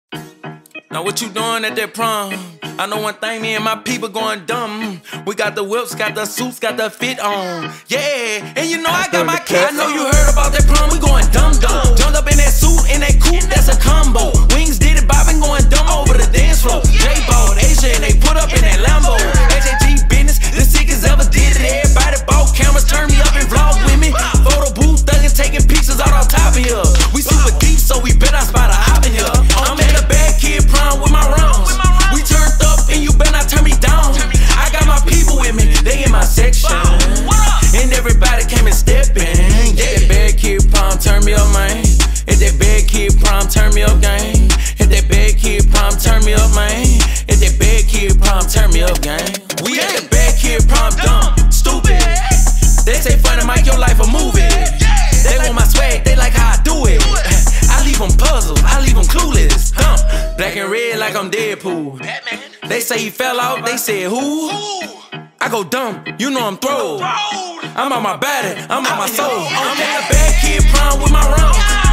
Now what you doing at that prom? I know one thing, me and my people going dumb. We got the whips, got the suits, got the fit on. Yeah, and you know I got my kid. I know you heard about that prom, we going dumb. Jumped up in that suit, in that coupe, that's a combo. Wings did it, bobbing, going dumb over the dance floor. J-Ball, Asia, and they put up in that Lambo. HAG business, the sickest ever did it. Everybody bought cameras, turn me up and vlog with me. Photo booth, thuggin', taking pictures out on top of here. We super deep, so we bet I spot a hop in here. I'm at a bad kid prom with my rounds. We turned up and you better not turn me down. I got my people with me, they in my section. And everybody came and steppin'. Yeah, that bad kid prom, turn me up, man. Hit that bad kid prom, turn me up, gang. Hit that bad kid prom, turn me up, man. Hit that bad kid prom, turn me up, gang. We at the bad kid prom, dumb, stupid. They say FunnyMike, your life a movie. They want my swag, they like how I do it. I leave them puzzled, I leave them clueless. Black and red like I'm Deadpool. They say he fell out, they said who? I go dumb, you know I'm throwed. I'm on my body, I'm on my soul. I'm at a bad kid prom with my rounds.